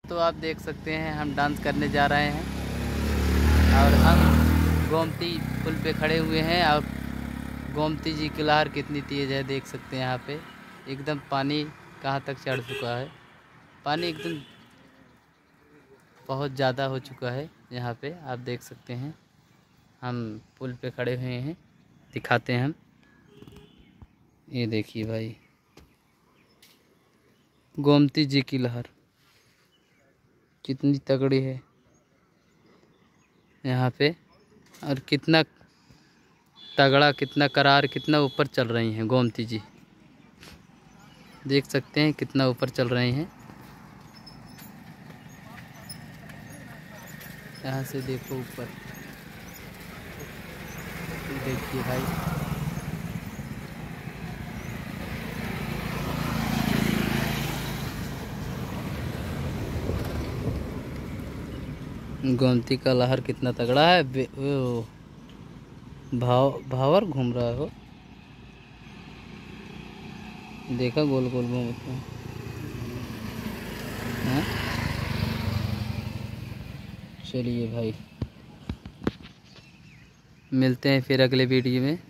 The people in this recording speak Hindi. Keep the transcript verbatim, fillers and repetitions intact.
तो आप देख सकते हैं हम डांस करने जा रहे हैं और हम गोमती पुल पे खड़े हुए हैं और गोमती जी की लहर कितनी तेज़ है देख सकते हैं। यहाँ पे एकदम पानी कहाँ तक चढ़ चुका है, पानी एकदम बहुत ज़्यादा हो चुका है। यहाँ पे आप देख सकते हैं हम पुल पे खड़े हुए हैं, दिखाते हैं हम। ये देखिए भाई गोमती जी की लहर कितनी तगड़ी है यहाँ पे, और कितना तगड़ा, कितना करार, कितना ऊपर चल रही हैं गोमती जी। देख सकते हैं कितना ऊपर चल रही हैं। यहाँ से देखो ऊपर, देखिए भाई गोमती का लहर कितना तगड़ा है। वो भाव भावर घूम रहा हो, देखा गोल गोल घूमते हैं। हाँ? चलिए भाई, मिलते हैं फिर अगले वीडियो में।